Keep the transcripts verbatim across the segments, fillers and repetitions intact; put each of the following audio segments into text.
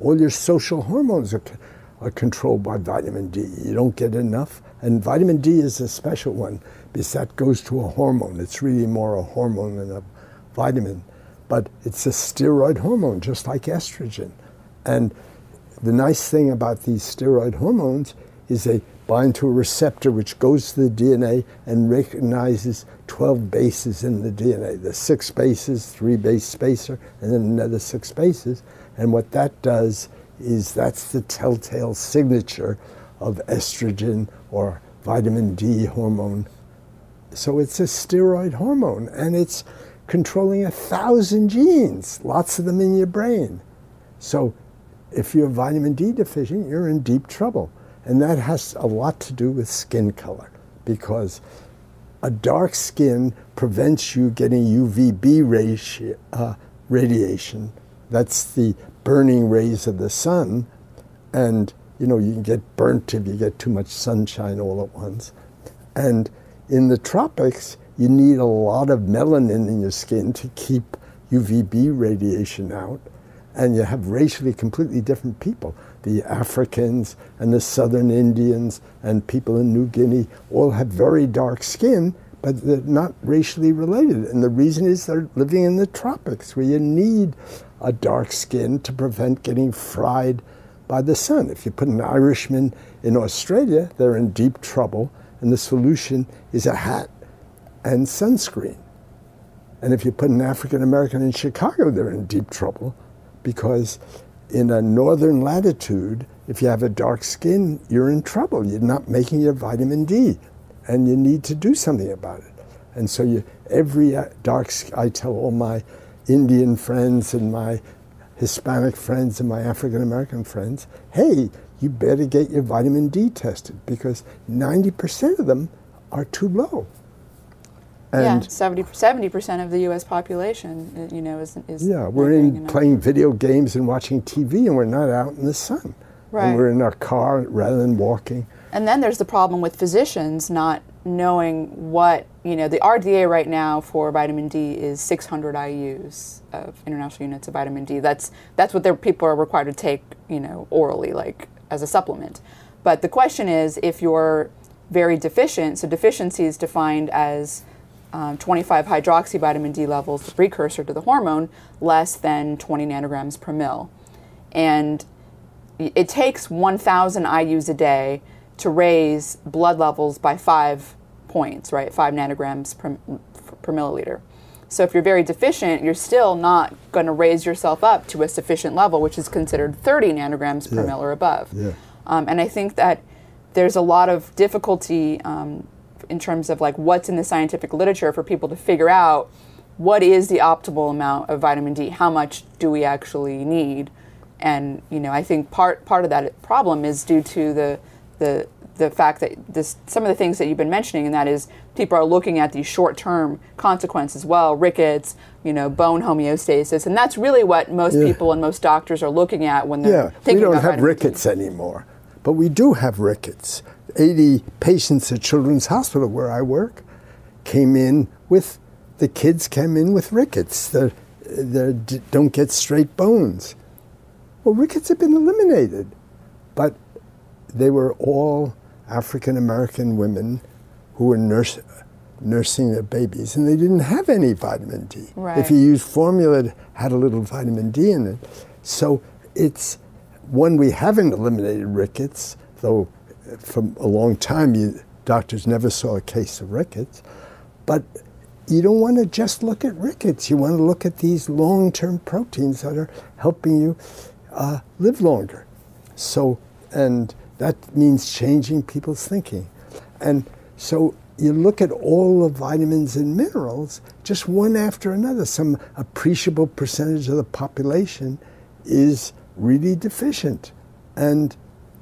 All your social hormones are, are controlled by vitamin D. You don't get enough, and vitamin D is a special one because that goes to a hormone. It's really more a hormone than a vitamin, but it's a steroid hormone, just like estrogen. And the nice thing about these steroid hormones is they bind to a receptor which goes to the D N A and recognizes twelve bases in the D N A. There's six bases, three base spacer, and then another six bases. And what that does is that's the telltale signature of estrogen or vitamin D hormone. So it's a steroid hormone, and it's controlling a thousand genes, lots of them in your brain. So if you're vitamin D deficient, you're in deep trouble. And that has a lot to do with skin color, because a dark skin prevents you getting U V B radi uh, radiation. That's the burning rays of the sun. And, you know, you can get burnt if you get too much sunshine all at once. And in the tropics, you need a lot of melanin in your skin to keep U V B radiation out. And you have racially completely different people. The Africans and the Southern Indians and people in New Guinea all have very dark skin, but they're not racially related. And the reason is they're living in the tropics, where you need a dark skin to prevent getting fried by the sun. If you put an Irishman in Australia, they're in deep trouble, and the solution is a hat and sunscreen. And if you put an African American in Chicago, they're in deep trouble, because in a northern latitude, if you have a dark skin, you're in trouble. You're not making your vitamin D, and you need to do something about it. And so you, every dark, I tell all my Indian friends and my Hispanic friends and my African American friends, hey, you better get your vitamin D tested, because ninety percent of them are too low. And yeah, seventy percent of the U S population, you know, is, is yeah, we're in playing video games and watching T V, and we're not out in the sun. Right. And we're in our car rather than walking. And then there's the problem with physicians not knowing what, you know, the R D A right now for vitamin D is six hundred I U's of international units of vitamin D. That's that's what their people are required to take, you know, orally, like as a supplement. But the question is, if you're very deficient, so deficiency is defined as Um, twenty-five hydroxy vitamin D levels, the precursor to the hormone, less than twenty nanograms per mil. And it takes one thousand I U's a day to raise blood levels by five points, right? Five nanograms per, per milliliter. So if you're very deficient, you're still not going to raise yourself up to a sufficient level, which is considered thirty nanograms per yeah. mil or above. Yeah. Um, and I think that there's a lot of difficulty um, in terms of like what's in the scientific literature for people to figure out what is the optimal amount of vitamin D, how much do we actually need. And you know, I think part part of that problem is due to the the the fact that this some of the things that you've been mentioning, and that is people are looking at these short-term consequences as well, rickets, you know, bone homeostasis, and that's really what most yeah. people and most doctors are looking at when they're yeah. thinking about we don't have rickets D. anymore, but we do have rickets. eighty patients at Children's Hospital where I work came in with, the kids came in with rickets. They they don't get straight bones. Well, rickets have been eliminated, but they were all African American women who were nurse, nursing their babies, and they didn't have any vitamin D. Right. If you used formula, it had a little vitamin D in it. So it's, one, we haven't eliminated rickets, though for a long time, you, doctors never saw a case of rickets. But you don't want to just look at rickets. You want to look at these long-term proteins that are helping you uh, live longer. So, and that means changing people's thinking. And so you look at all the vitamins and minerals, just one after another. Some appreciable percentage of the population is really deficient. And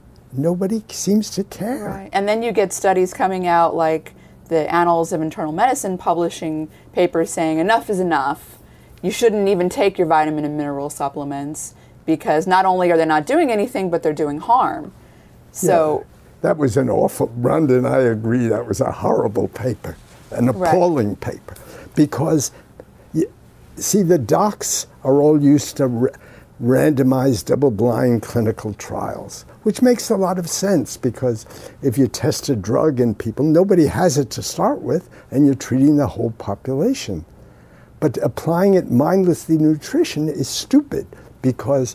nobody seems to care. Right. And then you get studies coming out like the Annals of Internal Medicine publishing papers saying enough is enough. You shouldn't even take your vitamin and mineral supplements because not only are they not doing anything, but they're doing harm. So yeah, that was an awful, Rhonda and I agree, that was a horrible paper, an appalling right. paper. Because, you, see, the docs are all used to re randomized double-blind clinical trials, which makes a lot of sense because if you test a drug in people, nobody has it to start with, and you're treating the whole population. But applying it mindlessly to nutrition is stupid because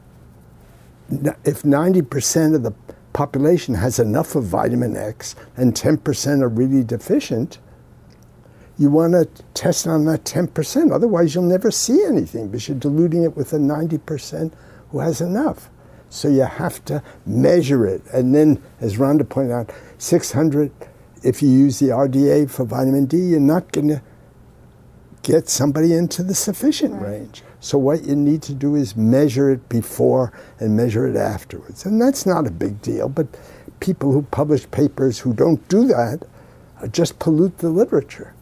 if ninety percent of the population has enough of vitamin X and ten percent are really deficient, you want to test on that ten percent. Otherwise, you'll never see anything because you're diluting it with the ninety percent who has enough. So you have to measure it. And then, as Rhonda pointed out, six hundred, if you use the R D A for vitamin D, you're not going to get somebody into the sufficient right. range. So what you need to do is measure it before and measure it afterwards. And that's not a big deal, but people who publish papers who don't do that just pollute the literature.